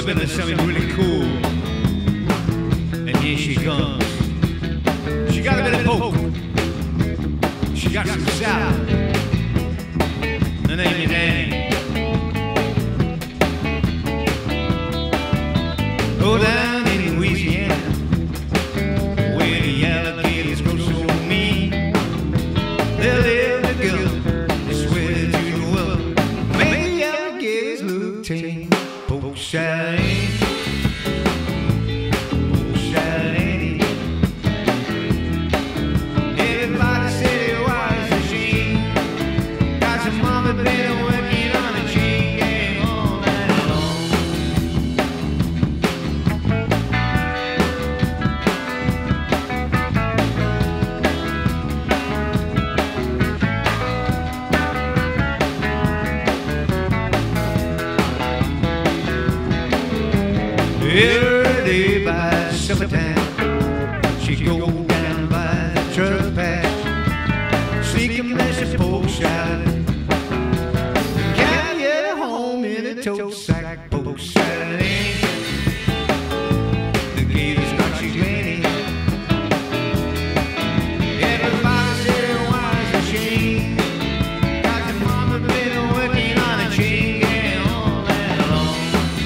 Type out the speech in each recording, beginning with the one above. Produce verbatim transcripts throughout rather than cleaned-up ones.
slipping into something really cool. And here she comes. She got a bit of Polk. She got some salad. Her name is Annie. Go down in Louisiana, where the alligators grow so mean. They live together, they swear to the world. Make the alligators look tame. Polk salad, Polk salad. Everybody say it was a shame. Got some mama been working on a chain gang all night long. Every day by supper time, she go down by the truck patch, sneak a mess of Polk salad, carry it home in a tote sack. Polk salad, the gators got you granny. Everybody said it was a shame. Got your mama been working on a chain gang all night long.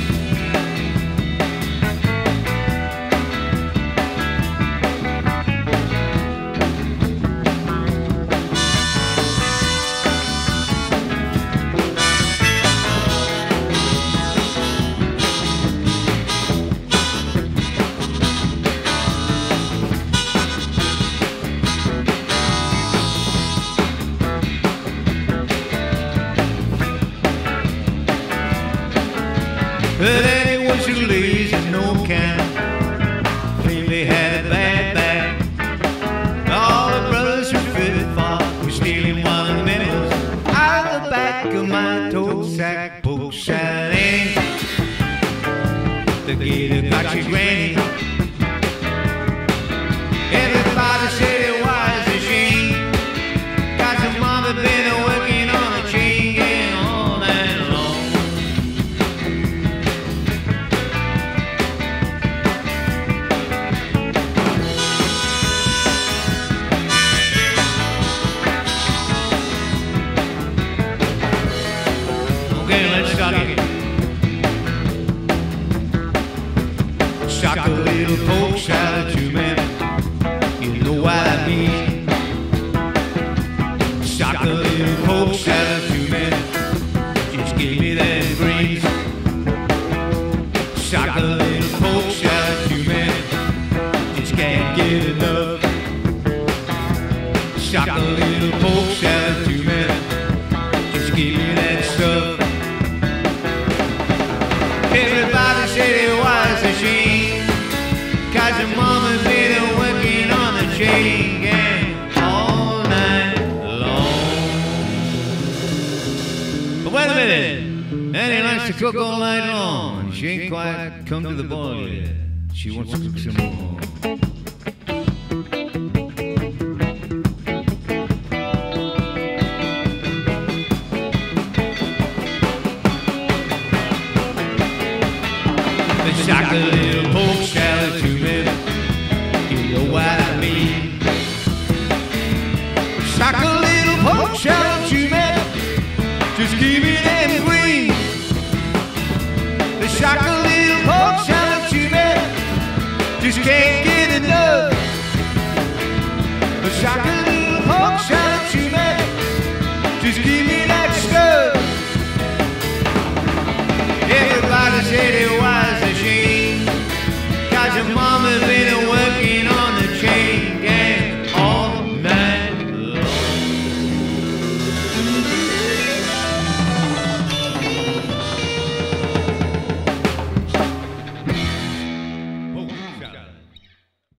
But Annie was too lazy, no kind. Claimed they had a bad back. All the brothers who fit fought were stealing one of the minnows out of the back of my tote sack. Polk salad, Annie, the gator got your granny. Everybody said it was a shame. Got your mama been working on a chain gang all night long. Okay, let's start it. Shock a little Polk salad to me. You know what I mean. Shock a little Polk salad to me. Just give me them greens. Shock a little Polk salad to me. Just can't get enough. Shock a little Polk salad to me. Just give me that stuff. Everybody said it was a shame, 'cause your mama's been working on the chain gang all night long. But wait a minute, Annie likes to cook all night long. She ain't quite come to the boil yet. She wants to cook some more. Shock a little